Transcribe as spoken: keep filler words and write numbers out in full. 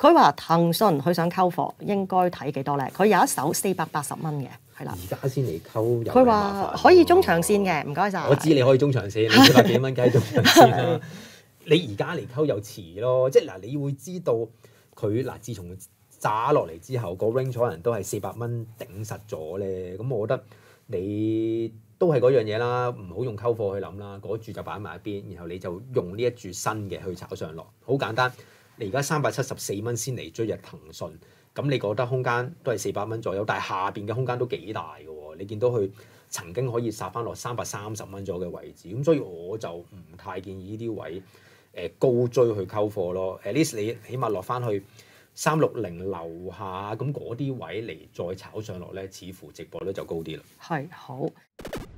佢話騰訊佢想溝貨，應該睇幾多咧？佢有一手四百八十蚊嘅，係啦。 而家先嚟溝， 佢話可以中長線嘅，唔該晒。 我知你可以中長線，你四百幾蚊雞中長線啦。你而家嚟溝又遲咯，即係嗱，你會知道佢嗱，自從炸落嚟之後，個 range 可能都係四百蚊頂實咗咧。咁我覺得你都係嗰樣嘢啦，唔好用溝貨去諗啦，嗰注就擺埋一邊，然後你就用呢一注新嘅去炒上落，好簡單。你而家三百七十四蚊先嚟追入騰訊，咁你覺得空間都係四百蚊左右，但係下邊嘅空間都幾大嘅喎。你見到佢曾經可以殺翻落三百三十蚊左右嘅位置，咁所以我就唔太建議呢啲位誒、呃、高追去溝貨咯。at least 你起碼落翻去三六零樓下，咁嗰啲位嚟再炒上落咧，似乎值博率就高啲啦。 係好。